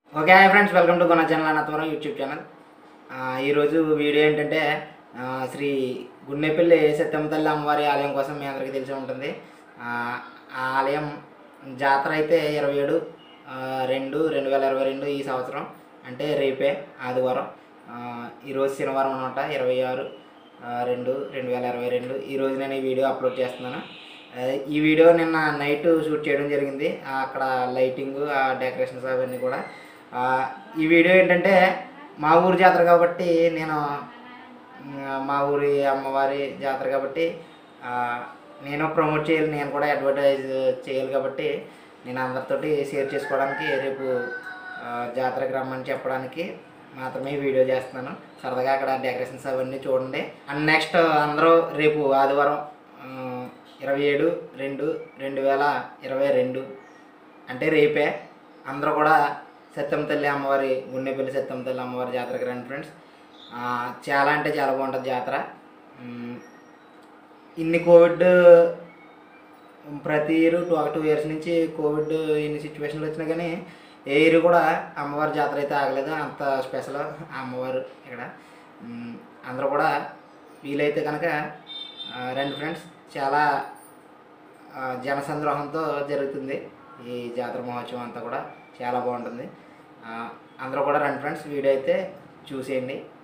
Okay hi friends, welcome to Kona channel Annavaram YouTube channel. ఈరోజు video ఏంటంటే శ్రీ గుండెపల్లి సత్యమ్మ తల్లి అమ్మవారి ఆలయం కోసం మీ అందరికీ తెలిసి ఉంటుంది. ఆ ఆలయం జాతర అయితే 27/2/2022 ఈ సంవత్సరం, అంటే రేపే ఆదివారం. ఈరోజు శనివారం అనమాట, 26/2/2022. ఈరోజు నేను ఈ వీడియో అప్లోడ్ చేస్తున్నాను. ఈ వీడియో నిన్న నైట్ షూట్ చేయడం జరిగింది. అక్కడ లైటింగ్, ఆ డెకరేషన్స్ అవన్నీ కూడా. ఈ వీడియో ఏంటంటే మా ఊరి జాతర కాబట్టి, నేను మా ఊరి అమ్మవారి జాతర కాబట్టి నేను ప్రమోట్ చేయాలి, నేను కూడా అడ్వర్టైజ్ చేయాలి కాబట్టి నేను అందరితోటి షేర్ చేసుకోవడానికి, రేపు జాతరకి రమ్మని చెప్పడానికి మాత్రమే వీడియో చేస్తున్నాను. సరదాగా అక్కడ డెకరేషన్స్ అవన్నీ చూడండి. అండ్ నెక్స్ట్ అందరూ రేపు ఆదివారం 27/2/2022 అంటే రేపే అందరూ కూడా సత్యమ్మ తల్లి అమ్మవారి, గుండెపల్లి సత్యమ్మ తల్లి అమ్మవారి జాతరకి రండి ఫ్రెండ్స్. చాలా అంటే చాలా బాగుంటుంది జాతర. ఇన్ని కోవిడ్ ప్రతి ఇయర్ 2 ఇయర్స్ నుంచి కోవిడ్ ఇన్ని సిచ్యువేషన్లు వచ్చినా కానీ ఏ ఇయర్ కూడా అమ్మవారి జాతర అయితే ఆగలేదు. అంత స్పెషల్ అమ్మవారు ఇక్కడ. అందరూ కూడా వీలైతే కనుక రండి ఫ్రెండ్స్. చాలా జనసంద్రోహంతో జరుగుతుంది ఈ జాతర మహోత్సవం అంతా కూడా, చాలా బాగుంటుంది. అందరూ కూడా రండి ఫ్రెండ్స్. వీడియో అయితే చూసేయండి.